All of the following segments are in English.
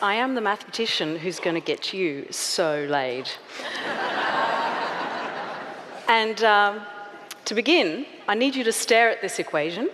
I am the mathematician who's going to get you so laid. And to begin, I need you to stare at this equation.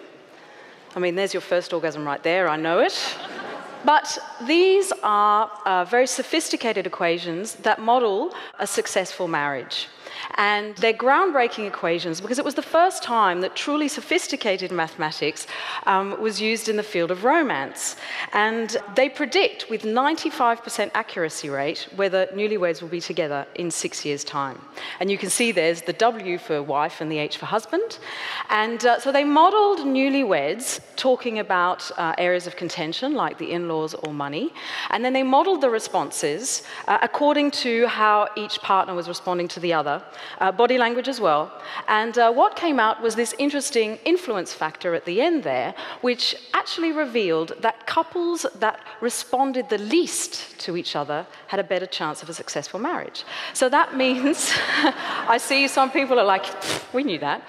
I mean, there's your first orgasm right there, I know it. But these are very sophisticated equations that model a successful marriage. And they're groundbreaking equations because it was the first time that truly sophisticated mathematics was used in the field of romance. And they predict with 95% accuracy rate whether newlyweds will be together in 6 years' time. And you can see there's the W for wife and the H for husband. And so they modeled newlyweds talking about areas of contention like the in-laws or money. And then they modeled the responses according to how each partner was responding to the other. Body language as well. And what came out was this interesting influence factor at the end there, which actually revealed that couples that responded the least to each other had a better chance of a successful marriage. So that means, I see some people are like, we knew that.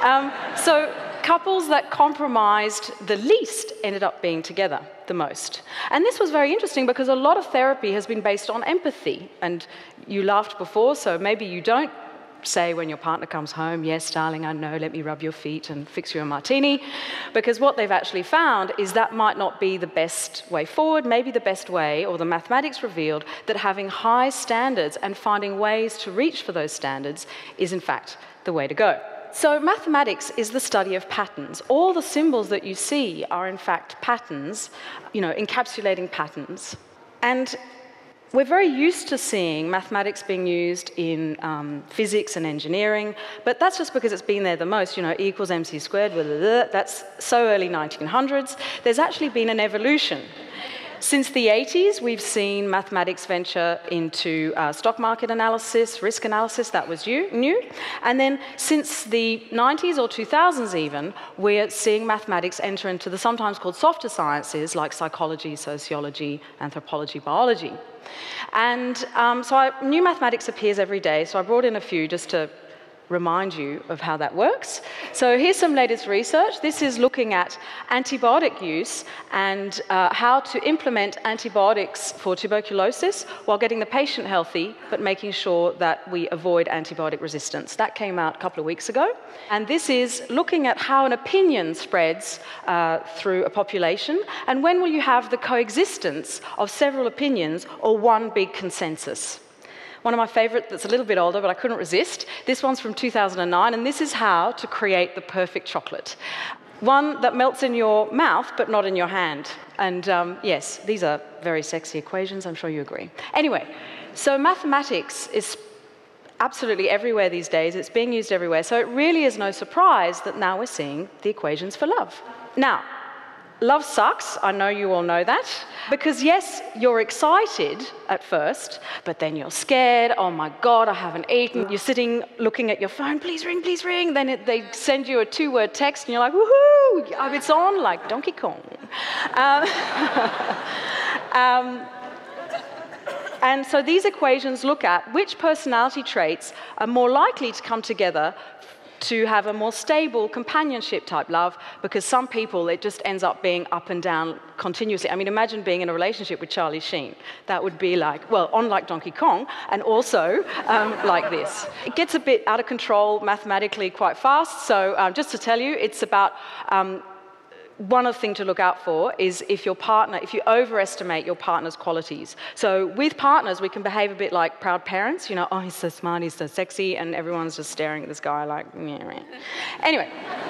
So couples that compromised the least ended up being together the most. And this was very interesting because a lot of therapy has been based on empathy. And you laughed before, so maybe you don't say when your partner comes home, yes, darling, I know, let me rub your feet and fix you a martini. Because what they've actually found is that might not be the best way forward. Maybe the best way, or the mathematics revealed, that having high standards and finding ways to reach for those standards is, in fact, the way to go. So mathematics is the study of patterns. All the symbols that you see are, in fact, patterns, encapsulating patterns. And we're very used to seeing mathematics being used in physics and engineering, but that's just because it's been there the most. E equals mc squared, blah, blah, blah. That's so early 1900s. There's actually been an evolution. Since the 80s, we've seen mathematics venture into stock market analysis, risk analysis, that was new. And then since the 90s or 2000s even, we're seeing mathematics enter into the sometimes called softer sciences like psychology, sociology, anthropology, biology. And so new mathematics appears every day, so I brought in a few just to remind you of how that works. So here's some latest research. This is looking at antibiotic use and how to implement antibiotics for tuberculosis while getting the patient healthy, but making sure that we avoid antibiotic resistance. That came out a couple of weeks ago. And this is looking at how an opinion spreads through a population, and when will you have the coexistence of several opinions or one big consensus. One of my favourite that's a little bit older, but I couldn't resist. This one's from 2009, and this is how to create the perfect chocolate. One that melts in your mouth, but not in your hand. And yes, these are very sexy equations, I'm sure you agree. Anyway, so mathematics is absolutely everywhere these days. It's being used everywhere. So it really is no surprise that now we're seeing the equations for love. Now, love sucks, I know you all know that, because yes, you're excited at first, but then you're scared, oh my God, I haven't eaten. You're sitting looking at your phone, please ring. Then they send you a 2-word text and you're like, woohoo, it's on like Donkey Kong. And so these equations look at which personality traits are more likely to come together to have a more stable companionship type love, because some people, it just ends up being up and down continuously. I mean, imagine being in a relationship with Charlie Sheen. That would be like, well, on like Donkey Kong, and also like this. It gets a bit out of control mathematically quite fast, so just to tell you, it's about one other thing to look out for is if you overestimate your partner's qualities. So with partners, we can behave a bit like proud parents, oh, he's so smart, he's so sexy, and everyone's just staring at this guy like, yeah. Anyway,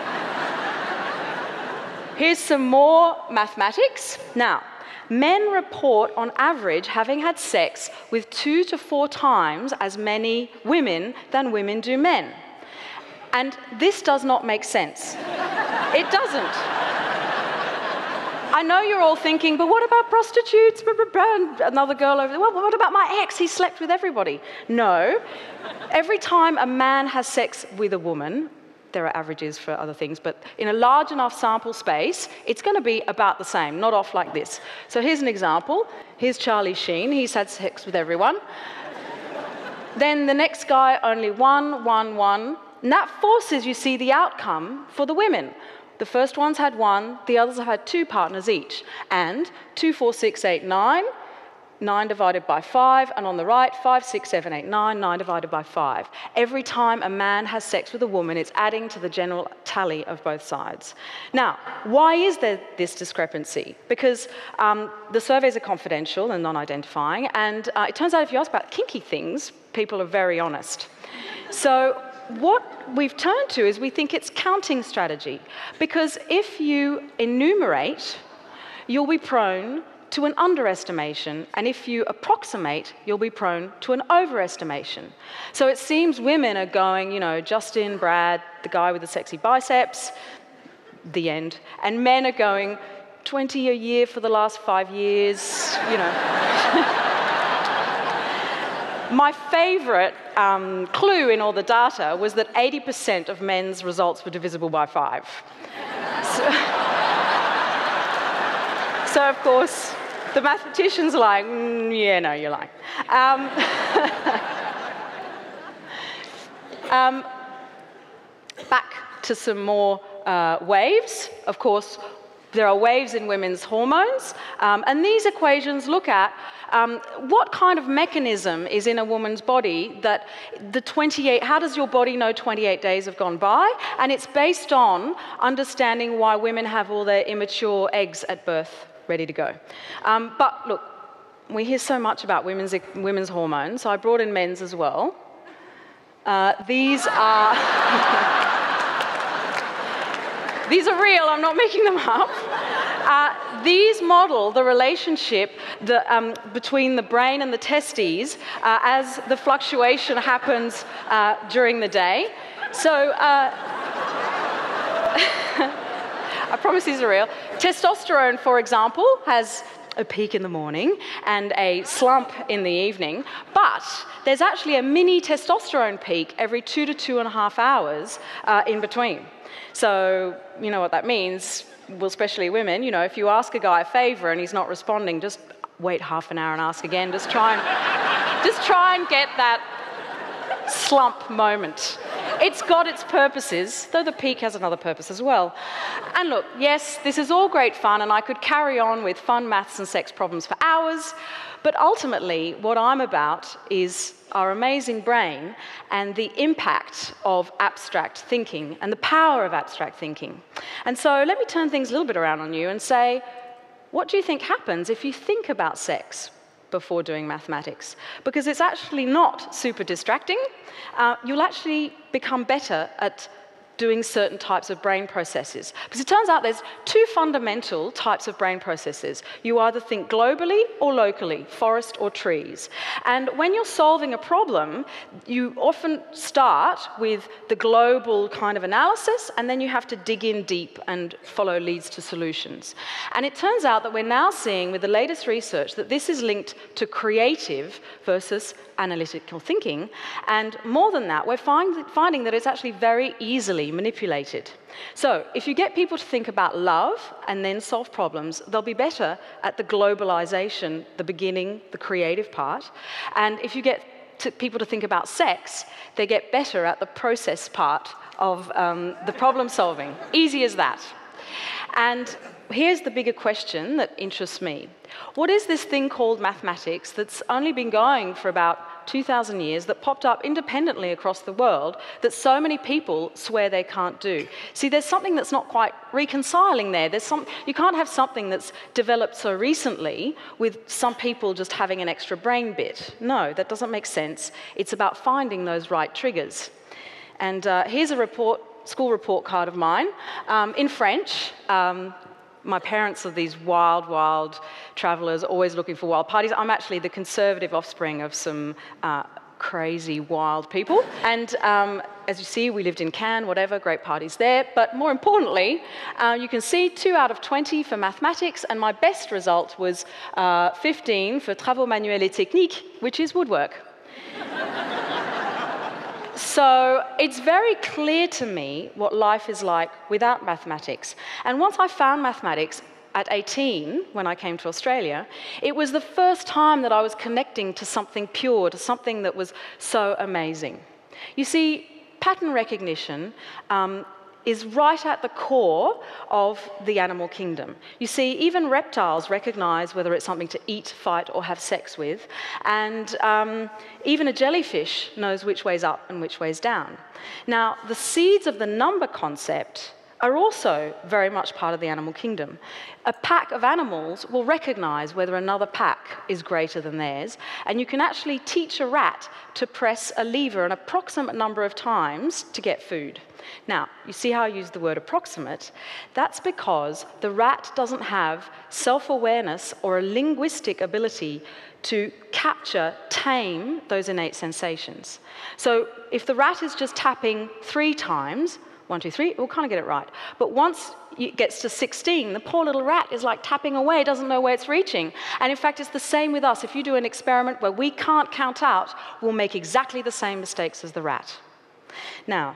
here's some more mathematics. Now, men report on average having had sex with 2 to 4 times as many women than women do men. And this does not make sense. It doesn't. I know you're all thinking, but what about prostitutes? Another girl over there. Well, what about my ex? He slept with everybody. No. Every time a man has sex with a woman, there are averages for other things, but in a large enough sample space, it's going to be about the same, not off like this. So here's an example. Here's Charlie Sheen. He's had sex with everyone. Then the next guy, only 1, 1, 1. And that forces, you see, the outcome for the women. The first one's had 1, the others have had 2 partners each. And 2, 4, 6, 8, 9, 9 divided by 5, and on the right, 5, 6, 7, 8, 9, 9 divided by 5. Every time a man has sex with a woman, it's adding to the general tally of both sides. Now, why is there this discrepancy? Because the surveys are confidential and non-identifying, and it turns out if you ask about kinky things, people are very honest. So what we've turned to is we think it's counting strategy, because if you enumerate, you'll be prone to an underestimation, and if you approximate, you'll be prone to an overestimation. So it seems women are going, you know, Justin, Brad, the guy with the sexy biceps, the end, and men are going 20 a year for the last 5 years, you know. My favourite clue in all the data was that 80% of men's results were divisible by 5. So of course, the mathematicians are like, yeah, no, you're lying. Back to some more waves. Of course, there are waves in women's hormones, and these equations look at what kind of mechanism is in a woman's body that how does your body know 28 days have gone by? And it's based on understanding why women have all their immature eggs at birth ready to go. But look, we hear so much about women's hormones, so I brought in men's as well. These are these are real, I'm not making them up. These model the relationship between the brain and the testes as the fluctuation happens during the day. So I promise these are real. Testosterone, for example, has a peak in the morning and a slump in the evening, but there's actually a mini testosterone peak every 2 to 2.5 hours in between. So you know what that means, well, especially women, you know, if you ask a guy a favour and he's not responding, just wait half an hour and ask again. Just try and get that slump moment. It's got its purposes, though the peak has another purpose as well. And look, yes, this is all great fun, and I could carry on with fun maths and sex problems for hours, but ultimately what I'm about is our amazing brain and the impact of abstract thinking and the power of abstract thinking. And so let me turn things a little bit around on you and say, what do you think happens if you think about sex before doing mathematics? Because it's actually not super distracting. You'll actually become better at doing certain types of brain processes. Because it turns out there's 2 fundamental types of brain processes. You either think globally or locally, forest or trees. And when you're solving a problem, you often start with the global kind of analysis, and then you have to dig in deep and follow leads to solutions. And it turns out that we're now seeing with the latest research that this is linked to creative versus analytical thinking. And more than that, we're finding that it's actually very easily manipulated. So if you get people to think about love and then solve problems, they'll be better at the globalization, the beginning, the creative part. And if you get people to think about sex, they get better at the process part of the problem solving. Easy as that. And here's the bigger question that interests me. What is this thing called mathematics that's only been going for about 2,000 years, that popped up independently across the world, that so many people swear they can't do? See, there's something that's not quite reconciling there. You can't have something that's developed so recently with some people just having an extra brain bit. No, that doesn't make sense. It's about finding those right triggers. And here's a school report card of mine in French. My parents are these wild, wild travellers, always looking for wild parties. I'm actually the conservative offspring of some crazy, wild people. And as you see, we lived in Cannes, whatever, great parties there. But more importantly, you can see 2 out of 20 for mathematics, and my best result was 15 for travaux manuels et techniques, which is woodwork. So it's very clear to me what life is like without mathematics. And once I found mathematics at 18, when I came to Australia, it was the first time that I was connecting to something pure, to something that was so amazing. You see, pattern recognition is right at the core of the animal kingdom. You see, even reptiles recognize whether it's something to eat, fight, or have sex with, and even a jellyfish knows which way's up and which way's down. Now, the seeds of the number concept are also very much part of the animal kingdom. A pack of animals will recognize whether another pack is greater than theirs, and you can actually teach a rat to press a lever an approximate number of times to get food. Now, you see how I use the word approximate? That's because the rat doesn't have self-awareness or a linguistic ability to capture, tame those innate sensations. So if the rat is just tapping 3 times, 1, 2, 3, we'll kind of get it right. But once it gets to 16, the poor little rat is like tapping away, doesn't know where it's reaching. And in fact, it's the same with us. If you do an experiment where we can't count out, we'll make exactly the same mistakes as the rat. Now,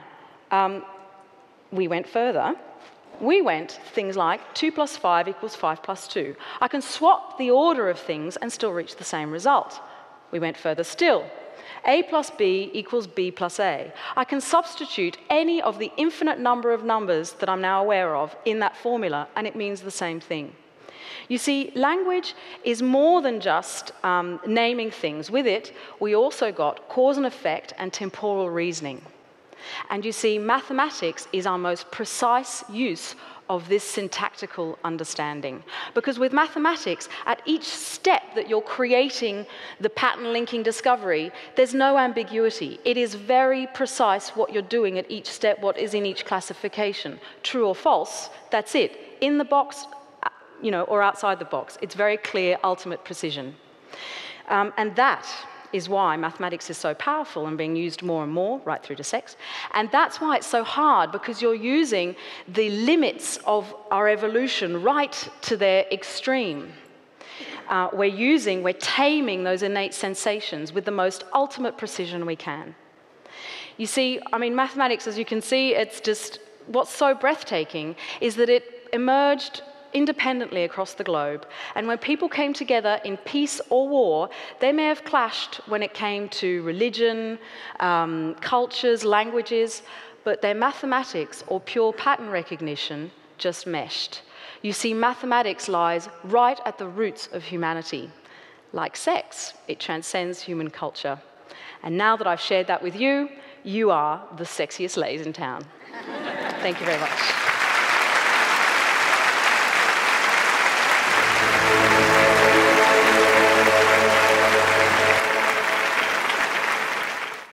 we went further. We went things like 2 + 5 = 5 + 2. I can swap the order of things and still reach the same result. We went further still. A + B = B + A. I can substitute any of the infinite number of numbers that I'm now aware of in that formula, and it means the same thing. You see, language is more than just naming things. With it, we also got cause and effect and temporal reasoning. And you see, mathematics is our most precise use of this syntactical understanding. Because with mathematics, at each step that you're creating the pattern linking discovery, there's no ambiguity. It is very precise what you're doing at each step, what is in each classification. True or false, that's it. In the box, or outside the box. It's very clear, ultimate precision. And that is why mathematics is so powerful and being used more and more, right through to sex. And that's why it's so hard, because you're using the limits of our evolution right to their extreme. We're taming those innate sensations with the most ultimate precision we can. You see, mathematics, as you can see, it's just, what's so breathtaking is that it emerged independently across the globe. And when people came together in peace or war, they may have clashed when it came to religion, cultures, languages, but their mathematics or pure pattern recognition just meshed. You see, mathematics lies right at the roots of humanity. Like sex, it transcends human culture. And now that I've shared that with you, you are the sexiest ladies in town. Thank you very much.